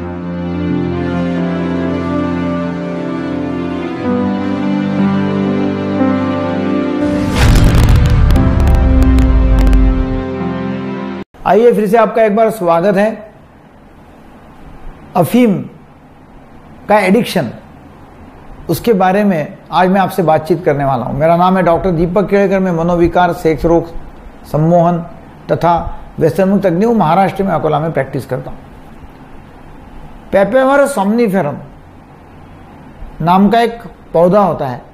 आइए फिर से आपका एक बार स्वागत है। अफीम का एडिक्शन, उसके बारे में आज मैं आपसे बातचीत करने वाला हूं। मेरा नाम है डॉक्टर दीपक केड़कर। मैं मनोविकार, सेक्स रोग, सम्मोहन तथा व्यसनमुक्त तज्ञ हूं। महाराष्ट्र में अकोला में प्रैक्टिस करता हूं। पेपेवर सोम्निफेरम नाम का एक पौधा होता है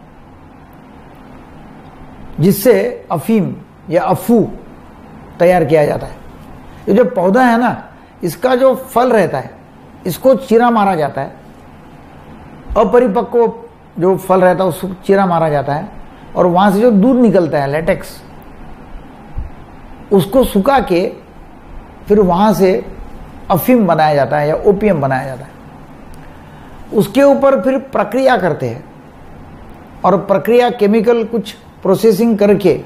जिससे अफीम या अफू तैयार किया जाता है। ये जो पौधा है ना, इसका जो फल रहता है इसको चीरा मारा जाता है। अपरिपक्व जो फल रहता है उसको चीरा मारा जाता है और वहां से जो दूध निकलता है, लेटेक्स, उसको सुखा के फिर वहां से अफीम बनाया जाता है या ओपियम बनाया जाता है। उसके ऊपर फिर प्रक्रिया करते हैं और प्रक्रिया केमिकल कुछ प्रोसेसिंग करके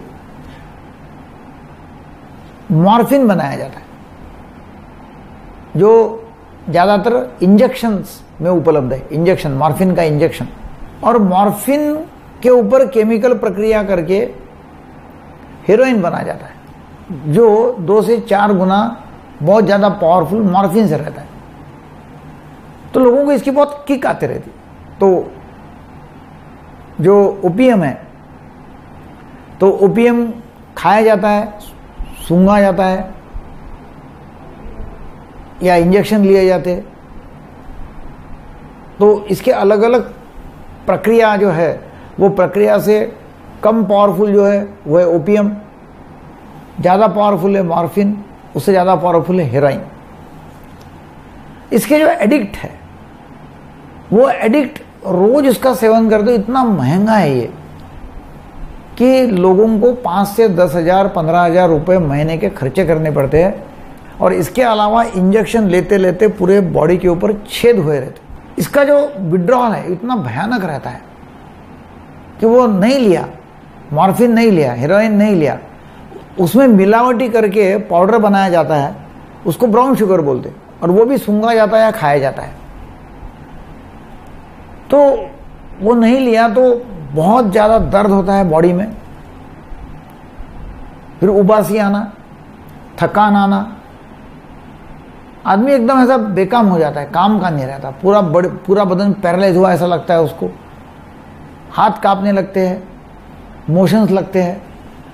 मॉर्फिन बनाया जाता है जो ज्यादातर इंजेक्शंस में उपलब्ध है। इंजेक्शन, मॉर्फिन का इंजेक्शन, और मॉर्फिन के ऊपर केमिकल प्रक्रिया करके हेरोइन बनाया जाता है जो 2 से 4 गुना बहुत ज्यादा पावरफुल मॉर्फिन से रहता है। तो लोगों को इसकी बहुत किक आती रहती। तो जो ओपियम है, तो ओपियम खाया जाता है, सूंघा जाता है या इंजेक्शन लिए जाते। तो इसके अलग अलग प्रक्रिया जो है, वो प्रक्रिया से कम पावरफुल जो है वो है ओपियम, ज़्यादा पावरफुल है मॉर्फिन, उससे ज़्यादा पावरफुल है हेरोइन। इसके जो एडिक्ट है वो एडिक्ट रोज इसका सेवन करते हो। इतना महंगा है ये कि लोगों को 5 से 10,000 15,000 रुपये महीने के खर्चे करने पड़ते हैं। और इसके अलावा इंजेक्शन लेते लेते पूरे बॉडी के ऊपर छेद हुए रहते। इसका जो विड्रॉल है इतना भयानक रहता है कि वो नहीं लिया, मॉर्फिन नहीं लिया, हेरोइन नहीं लिया, उसमें मिलावटी करके पाउडर बनाया जाता है, उसको ब्राउन शुगर बोलते हैं, और वो भी सूंघा जाता है या खाया जाता है। तो वो नहीं लिया तो बहुत ज़्यादा दर्द होता है बॉडी में, फिर उबासी आना, थकान आना, आदमी एकदम ऐसा बेकाम हो जाता है, काम का नहीं रहता, पूरा बदन पैरालाइज हुआ ऐसा लगता है उसको, हाथ कांपने लगते हैं, मोशंस लगते हैं,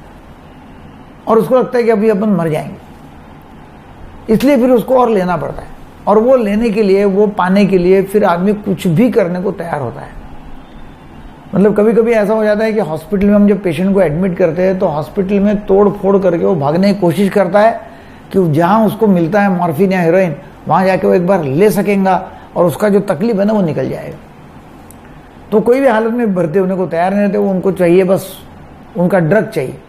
और उसको लगता है कि अभी अपन मर जाएंगे। इसलिए फिर उसको और लेना पड़ता है, और वो लेने के लिए, वो पाने के लिए फिर आदमी कुछ भी करने को तैयार होता है। मतलब कभी कभी ऐसा हो जाता है कि हॉस्पिटल में हम जब पेशेंट को एडमिट करते हैं तो हॉस्पिटल में तोड़ फोड़ करके वो भागने की कोशिश करता है कि जहां उसको मिलता है मॉर्फिन या हेरोइन, वहां जाके वो एक बार ले सकेगा और उसका जो तकलीफ है ना वो निकल जाएगा। तो कोई भी हालत में भर्ती होने को तैयार नहीं रहते, वो उनको चाहिए, बस उनका ड्रग चाहिए,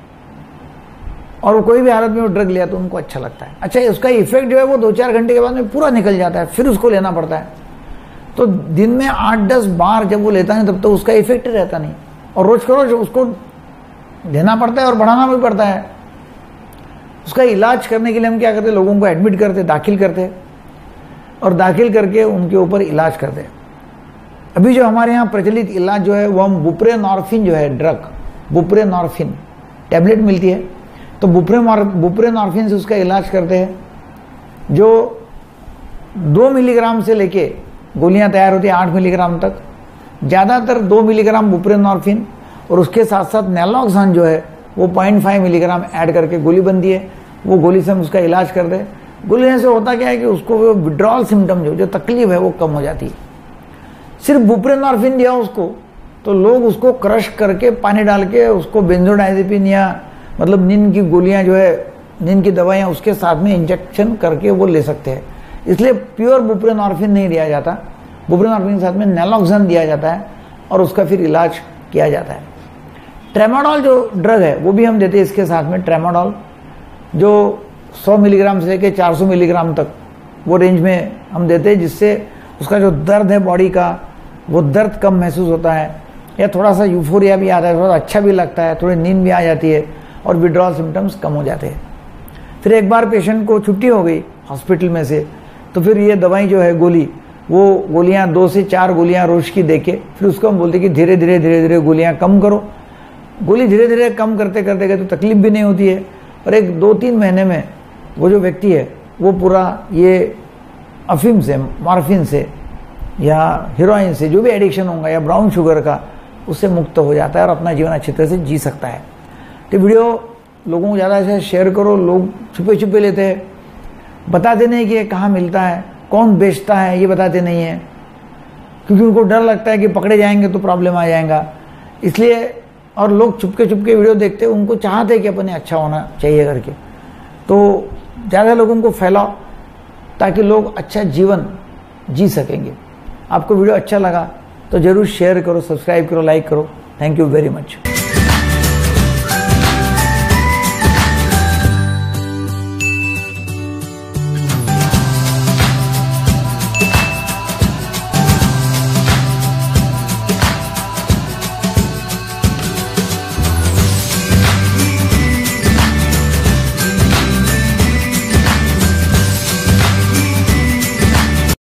और वो कोई भी हालत में वो ड्रग लिया तो उनको अच्छा लगता है। अच्छा, उसका इफेक्ट जो है वो 2-4 घंटे के बाद में पूरा निकल जाता है, फिर उसको लेना पड़ता है। तो दिन में 8-10 बार जब वो लेता है तब तो उसका इफेक्ट ही रहता नहीं, और रोज का रोज उसको देना पड़ता है और बढ़ाना भी पड़ता है। उसका इलाज करने के लिए हम क्या करते हैं, लोगों को एडमिट करते, दाखिल करते, और दाखिल करके उनके ऊपर इलाज करते। अभी जो हमारे यहाँ प्रचलित इलाज जो है वो हम बुप्रेनॉर्फिन जो है ड्रग, बुप्रेनॉर्फिन टैबलेट मिलती है, तो बुप्रेनॉर्फिन से उसका इलाज करते हैं, जो 2 मिलीग्राम से लेके गोलियां तैयार होती है 8 मिलीग्राम तक। ज़्यादातर 2 मिलीग्राम बुप्रेनॉर्फिन और उसके साथ साथ नैलोक्सान जो है वो 0.5 मिलीग्राम ऐड करके गोली बनती है। वो गोली से हम उसका इलाज करते हैं। गोली से होता क्या है कि उसको वो विड्रॉल सिम्टम जो तकलीफ है वो कम हो जाती है। सिर्फ बुप्रेनॉर्फिन दिया उसको तो लोग उसको क्रश करके पानी डाल के उसको बेंजोडाइजेपिन या मतलब नींद की गोलियां जो है, नींद की दवाइयां उसके साथ में इंजेक्शन करके वो ले सकते हैं। इसलिए प्योर बुप्रेनॉर्फिन नहीं दिया जाता, बुप्रेनॉर्फिन के साथ में नैलोक्सान दिया जाता है और उसका फिर इलाज किया जाता है। ट्रेमाडोल जो ड्रग है वो भी हम देते हैं इसके साथ में। ट्रेमाडोल जो 100 मिलीग्राम से लेकर 400 मिलीग्राम तक वो रेंज में हम देते हैं, जिससे उसका जो दर्द है बॉडी का वो दर्द कम महसूस होता है, या थोड़ा सा यूफोरिया भी आता है, थोड़ा अच्छा भी लगता है, थोड़ी नींद भी आ जाती है और विड्रॉल सिम्टम्स कम हो जाते हैं। फिर एक बार पेशेंट को छुट्टी हो गई हॉस्पिटल में से, तो फिर ये दवाई जो है गोली, वो गोलियां 2 से 4 गोलियां रोज की देके फिर उसको हम बोलते कि धीरे धीरे गोलियां कम करो। गोली धीरे धीरे कम करते करते गए तो तकलीफ भी नहीं होती है, और एक 2-3 महीने में वो जो व्यक्ति है वो पूरा ये अफीम से, मॉर्फिन से या हीरोइन से जो भी एडिक्शन होगा या ब्राउन शुगर का, उससे मुक्त हो जाता है और अपना जीवन अच्छी तरह से जी सकता है। तो वीडियो लोगों को ज़्यादा से शेयर करो। लोग छुपे छुपे लेते हैं, बताते नहीं कि ये कहाँ मिलता है, कौन बेचता है, ये बताते नहीं है, क्योंकि उनको डर लगता है कि पकड़े जाएंगे तो प्रॉब्लम आ जाएगा, इसलिए। और लोग छुपके वीडियो देखते हैं, उनको चाहते हैं कि अपने अच्छा होना चाहिए करके, तो ज़्यादा लोगों को फैलाओ ताकि लोग अच्छा जीवन जी सकेंगे। आपको वीडियो अच्छा लगा तो जरूर शेयर करो, सब्सक्राइब करो, लाइक करो। Thank you very much.